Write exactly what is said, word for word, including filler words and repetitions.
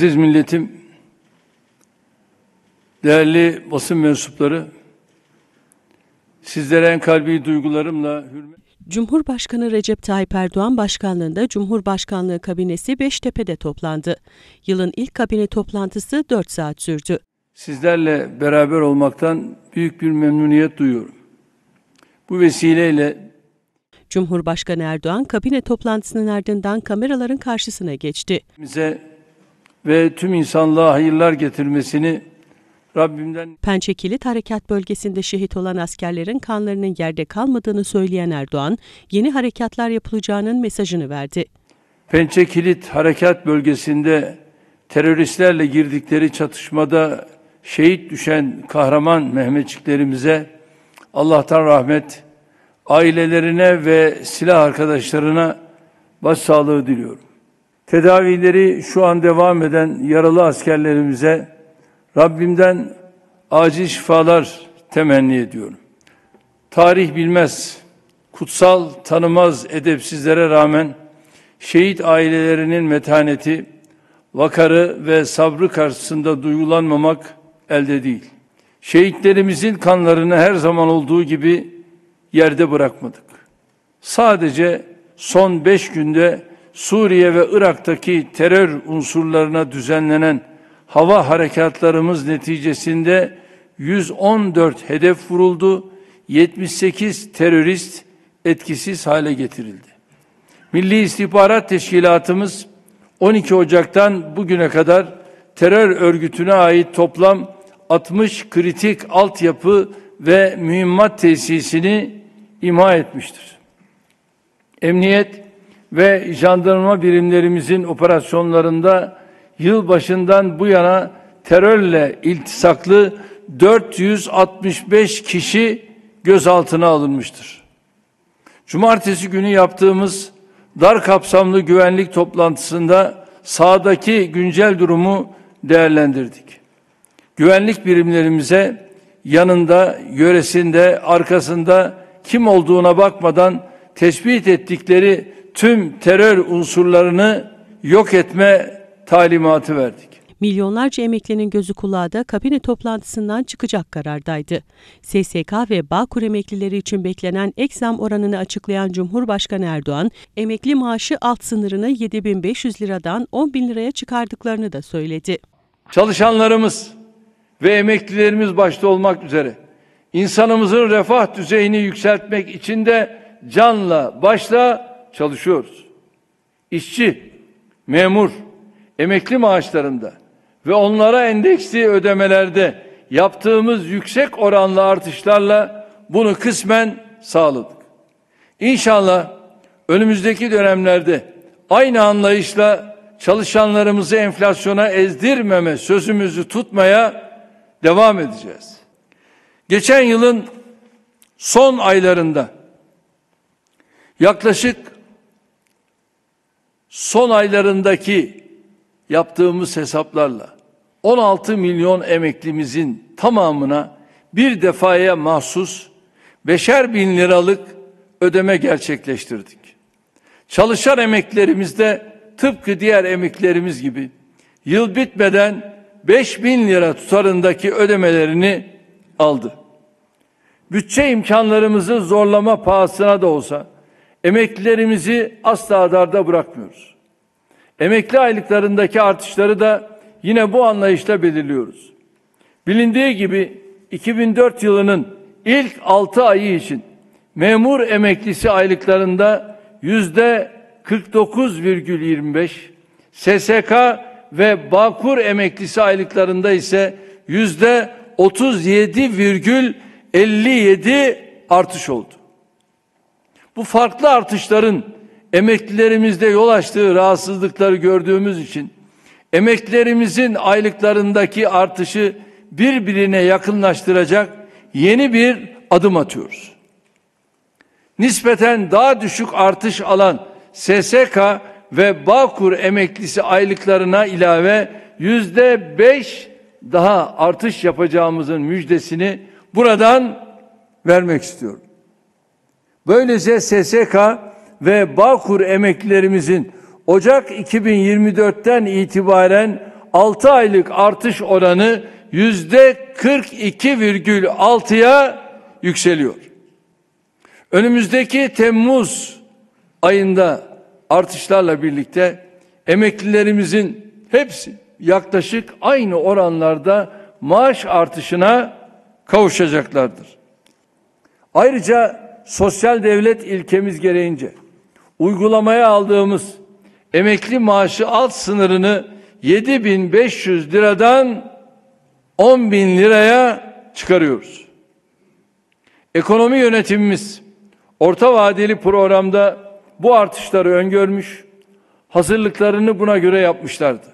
Aziz milletim, değerli basın mensupları, sizlere en kalbi duygularımla hürmet... Cumhurbaşkanı Recep Tayyip Erdoğan başkanlığında Cumhurbaşkanlığı kabinesi Beştepe'de toplandı. Yılın ilk kabine toplantısı dört saat sürdü. Sizlerle beraber olmaktan büyük bir memnuniyet duyuyorum. Bu vesileyle Cumhurbaşkanı Erdoğan kabine toplantısının ardından kameraların karşısına geçti. Bize ve tüm insanlığa hayırlar getirmesini Rabbimden... Pençe Kilit Harekat Bölgesi'nde şehit olan askerlerin kanlarının yerde kalmadığını söyleyen Erdoğan, yeni harekatlar yapılacağının mesajını verdi. Pençe Kilit Harekat Bölgesi'nde teröristlerle girdikleri çatışmada şehit düşen kahraman Mehmetçiklerimize Allah'tan rahmet, ailelerine ve silah arkadaşlarına başsağlığı diliyorum. Tedavileri şu an devam eden yaralı askerlerimize Rabbimden acil şifalar temenni ediyorum. Tarih bilmez, kutsal tanımaz edepsizlere rağmen şehit ailelerinin metaneti, vakarı ve sabrı karşısında duygulanmamak elde değil. Şehitlerimizin kanlarını her zaman olduğu gibi yerde bırakmadık. Sadece son beş günde Suriye ve Irak'taki terör unsurlarına düzenlenen hava harekatlarımız neticesinde yüz on dört hedef vuruldu, yetmiş sekiz terörist etkisiz hale getirildi. Milli İstihbarat Teşkilatımız on iki Ocak'tan bugüne kadar terör örgütüne ait toplam altmış kritik altyapı ve mühimmat tesisini imha etmiştir. Emniyet ve jandarma birimlerimizin operasyonlarında yıl başından bu yana terörle iltisaklı dört yüz altmış beş kişi gözaltına alınmıştır. Cumartesi günü yaptığımız dar kapsamlı güvenlik toplantısında sahadaki güncel durumu değerlendirdik. Güvenlik birimlerimize yanında, yöresinde, arkasında kim olduğuna bakmadan tespit ettikleri tüm terör unsurlarını yok etme talimatı verdik. Milyonlarca emeklinin gözü kulağı da kabine toplantısından çıkacak karardaydı. S S K ve Bağkur emeklileri için beklenen ek zam oranını açıklayan Cumhurbaşkanı Erdoğan, emekli maaşı alt sınırını yedi bin beş yüz liradan on bin liraya çıkardıklarını da söyledi. Çalışanlarımız ve emeklilerimiz başta olmak üzere insanımızın refah düzeyini yükseltmek için de canla başla çalışıyoruz. İşçi, memur, emekli maaşlarında ve onlara endeksli ödemelerde yaptığımız yüksek oranlı artışlarla bunu kısmen sağladık. İnşallah önümüzdeki dönemlerde aynı anlayışla çalışanlarımızı enflasyona ezdirmeme sözümüzü tutmaya devam edeceğiz. Geçen yılın son aylarında yaklaşık son aylarındaki yaptığımız hesaplarla on altı milyon emeklimizin tamamına bir defaya mahsus beşer bin liralık ödeme gerçekleştirdik. Çalışan emeklilerimiz de tıpkı diğer emeklilerimiz gibi yıl bitmeden beş bin lira tutarındaki ödemelerini aldı. Bütçe imkanlarımızı zorlama pahasına da olsa emeklilerimizi asla darda bırakmıyoruz. Emekli aylıklarındaki artışları da yine bu anlayışla belirliyoruz. Bilindiği gibi iki bin dört yılının ilk altı ayı için memur emeklisi aylıklarında yüzde kırk dokuz virgül yirmi beş, S S K ve Bağkur emeklisi aylıklarında ise yüzde otuz yedi virgül elli yedi artış oldu. Bu farklı artışların emeklilerimizde yol açtığı rahatsızlıkları gördüğümüz için emeklilerimizin aylıklarındaki artışı birbirine yakınlaştıracak yeni bir adım atıyoruz. Nispeten daha düşük artış alan S S K ve Bağkur emeklisi aylıklarına ilave yüzde beş daha artış yapacağımızın müjdesini buradan vermek istiyorum. Böylece S S K ve Bağkur emeklilerimizin Ocak iki bin yirmi dört'ten itibaren altı aylık artış oranı yüzde kırk iki virgül altıya yükseliyor. Önümüzdeki Temmuz ayında artışlarla birlikte emeklilerimizin hepsi yaklaşık aynı oranlarda maaş artışına kavuşacaklardır. Ayrıca sosyal devlet ilkemiz gereğince uygulamaya aldığımız emekli maaşı alt sınırını yedi bin beş yüz liradan on bin liraya çıkarıyoruz. Ekonomi yönetimimiz orta vadeli programda bu artışları öngörmüş, hazırlıklarını buna göre yapmışlardı.